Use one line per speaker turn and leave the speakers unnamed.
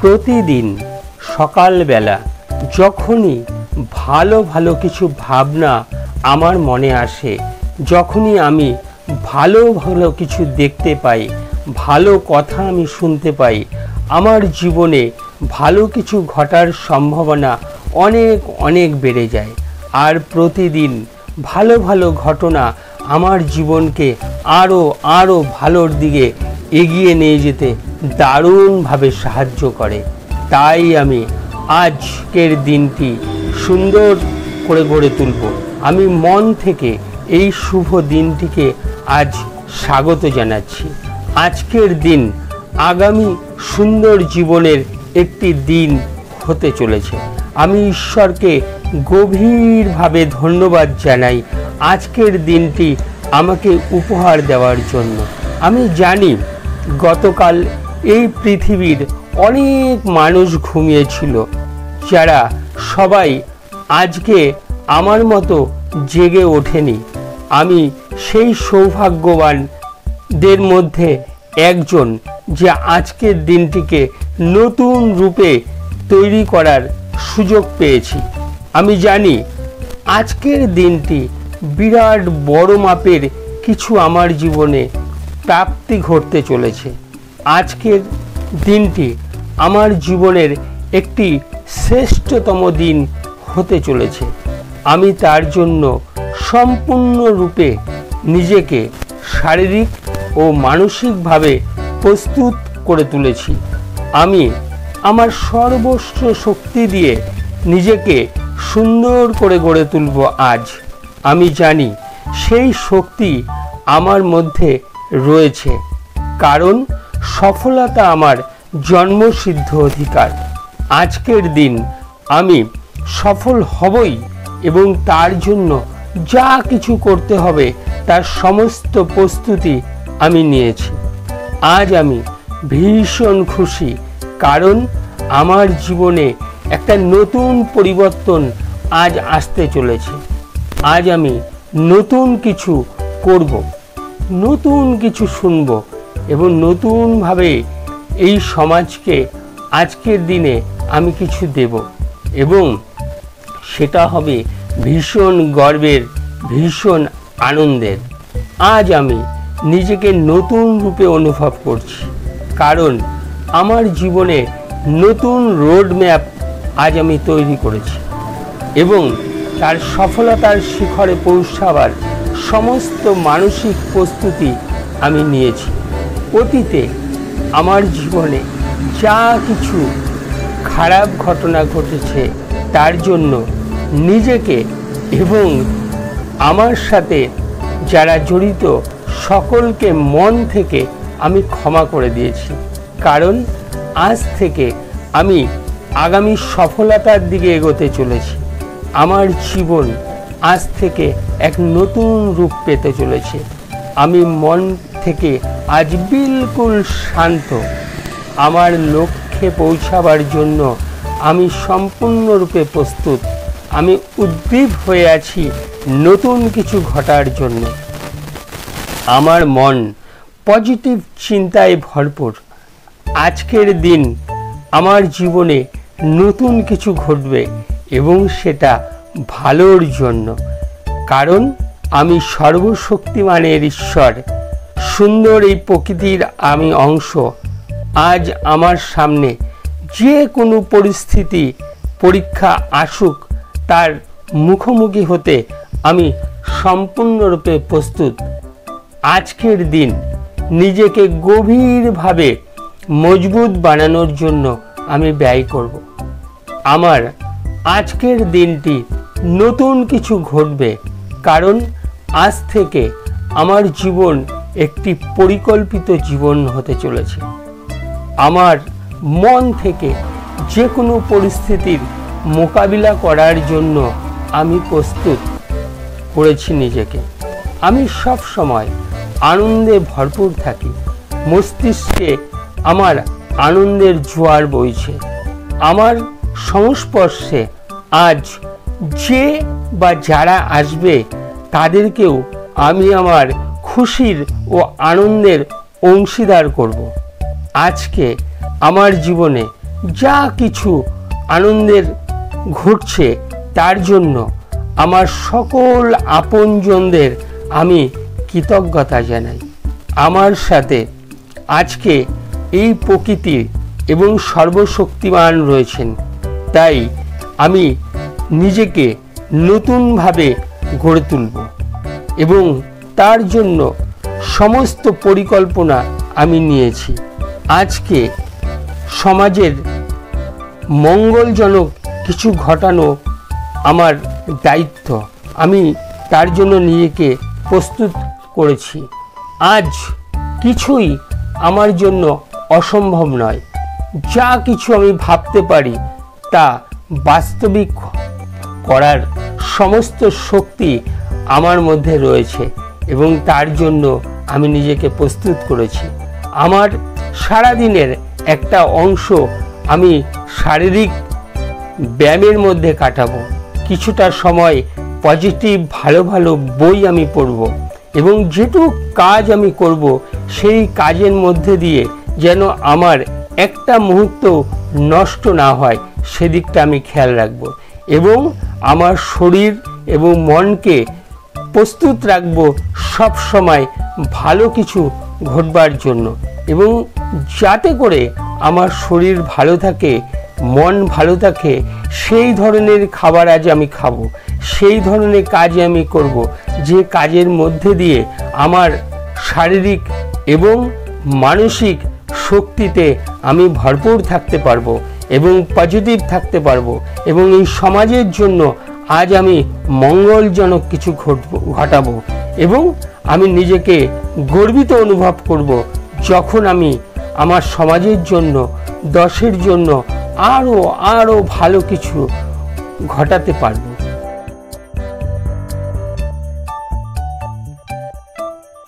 প্রতিদিন সকালবেলা যখনই ভালো ভালো কিছু ভাবনা আমার মনে আসে, যখনই আমি ভালো ভালো কিছু দেখতে পাই, ভালো কথা আমি শুনতে পাই, আমার জীবনে ভালো কিছু ঘটার সম্ভাবনা অনেক অনেক বেড়ে যায়। আর প্রতিদিন ভালো ভালো ঘটনা আমার জীবনকে আরও আরও ভালোর দিকে এগিয়ে নিয়ে যেতে দারুণভাবে সাহায্য করে। তাই আমি আজকের দিনটি সুন্দর করে গড়ে তুলব। আমি মন থেকে এই শুভ দিনটিকে আজ স্বাগত জানাচ্ছি। আজকের দিন আগামী সুন্দর জীবনের একটি দিন হতে চলেছে। আমি ঈশ্বরকে গভীরভাবে ধন্যবাদ জানাই আজকের দিনটি আমাকে উপহার দেওয়ার জন্য। আমি জানি গতকাল এই পৃথিবীর অনেক মানুষ ঘুমিয়েছিল, যারা সবাই আজকে আমার মতো জেগে ওঠেনি। আমি সেই সৌভাগ্যবানদের মধ্যে একজন, যে আজকের দিনটিকে নতুন রূপে তৈরি করার সুযোগ পেয়েছি। আমি জানি আজকের দিনটি বিরাট বড় মাপের কিছু আমার জীবনে প্রাপ্তি ঘটতে চলেছে। আজকের দিনটি আমার জীবনের একটি শ্রেষ্ঠতম দিন হতে চলেছে। আমি তার জন্য সম্পূর্ণরূপে নিজেকে শারীরিক ও মানসিকভাবে প্রস্তুত করে তুলেছি। আমি আমার সর্বস্ব শক্তি দিয়ে নিজেকে সুন্দর করে গড়ে তুলব আজ। আমি জানি সেই শক্তি আমার মধ্যে রয়েছে, কারণ সফলতা আমার জন্মসিদ্ধ অধিকার। আজকের দিন আমি সফল হবই, এবং তার জন্য যা কিছু করতে হবে তার সমস্ত প্রস্তুতি আমি নিয়েছি। আজ আমি ভীষণ খুশি, কারণ আমার জীবনে একটা নতুন পরিবর্তন আজ আসতে চলেছে। আজ আমি নতুন কিছু করব, নতুন কিছু শুনব, এবং নতুনভাবে এই সমাজকে আজকের দিনে আমি কিছু দেব, এবং সেটা হবে ভীষণ গর্বের, ভীষণ আনন্দের। আজ আমি নিজেকে নতুন রূপে অনুভব করছি, কারণ আমার জীবনে নতুন রোড ম্যাপ আজ আমি তৈরি করেছি, এবং তার সফলতার শিখরে পৌঁছাবার সমস্ত মানসিক প্রস্তুতি আমি নিয়েছি। অতীতে আমার জীবনে যা কিছু খারাপ ঘটনা ঘটেছে তার জন্য নিজেকে এবং আমার সাথে যারা জড়িত সকলকে মন থেকে আমি ক্ষমা করে দিয়েছি, কারণ আজ থেকে আমি আগামী সফলতার দিকে এগোতে চলেছি। আমার জীবন আজ থেকে এক নতুন রূপ পেতে চলেছে। আমি মন থেকে আজ বিলকুল শান্ত। আমার লক্ষ্যে পৌঁছাবার জন্য আমি সম্পূর্ণরূপে প্রস্তুত। আমি উদ্দীপ হয়ে আছি নতুন কিছু ঘটার জন্য। আমার মন পজিটিভ চিন্তায় ভরপুর। আজকের দিন আমার জীবনে নতুন কিছু ঘটবে, এবং সেটা ভালোর জন্য, কারণ আমি সর্বশক্তিমানের ঈশ্বর। সুন্দর এই প্রকৃতির আমি অংশ। আজ আমার সামনে যে কোনো পরিস্থিতি, পরীক্ষা আসুক, তার মুখোমুখি হতে আমি সম্পূর্ণরূপে প্রস্তুত। আজকের দিন নিজেকে গভীরভাবে মজবুত বানানোর জন্য আমি ব্যয় করব। আমার আজকের দিনটি নতুন কিছু ঘটবে, কারণ আজ থেকে আমার জীবন একটি পরিকল্পিত জীবন হতে চলেছে। আমার মন থেকে যে কোনো পরিস্থিতির মোকাবিলা করার জন্য আমি প্রস্তুত করেছি নিজেকে। আমি সব সময় আনন্দে ভরপুর থাকি। মস্তিষ্কে আমার আনন্দের জোয়ার বইছে। আমার সংস্পর্শে আজ যে বা যারা আসবে তাদেরকেও আমি আমার খুশির ও আনন্দের অংশীদার করব। আজকে আমার জীবনে যা কিছু আনন্দের ঘটছে তার জন্য আমার সকল আপনজনদের আমি কৃতজ্ঞতা জানাই। আমার সাথে আজকে এই প্রকৃতি এবং সর্বশক্তিমান রয়েছেন, তাই আমি নিজেকে নতুনভাবে গড়ে তুলব এবং তার জন্য সমস্ত পরিকল্পনা আমি নিয়েছি। আজকে সমাজের মঙ্গলজনক কিছু ঘটানো আমার দায়িত্ব, আমি তার জন্য নিজেকে প্রস্তুত করেছি। আজ কিছুই আমার জন্য অসম্ভব নয়। যা কিছু আমি ভাবতে পারি তা বাস্তবিক করার সমস্ত শক্তি আমার মধ্যে রয়েছে এবং তার জন্য আমি নিজেকে প্রস্তুত করেছি। আমার সারাদিনের একটা অংশ আমি শারীরিক ব্যায়ামের মধ্যে কাটাবো। কিছুটা সময় পজিটিভ ভালো ভালো বই আমি পড়ব এবং যেটুকু কাজ আমি করব সেই কাজের মধ্যে দিয়ে যেন আমার একটা মুহূর্ত নষ্ট না হয় সেদিকটা আমি খেয়াল রাখব এবং আমার শরীর এবং মনকে প্রস্তুত রাখব সব সময় ভালো কিছু ঘটবার জন্য, এবং যাতে করে আমার শরীর ভালো থাকে, মন ভালো থাকে, সেই ধরনের খাবার আজ আমি খাবো, সেই ধরনের কাজ আমি করব যে কাজের মধ্যে দিয়ে আমার শারীরিক এবং মানসিক শক্তিতে আমি ভরপুর থাকতে পারবো এবং পজিটিভ থাকতে পারবো এবং এই সমাজের জন্য আজ আমি মঙ্গলজনক কিছু ঘটাবো এবং আমি নিজেকে গর্বিত অনুভব করব যখন আমি আমার সমাজের জন্য, দেশের জন্য আরও ভালো কিছু ঘটাতে পারবো।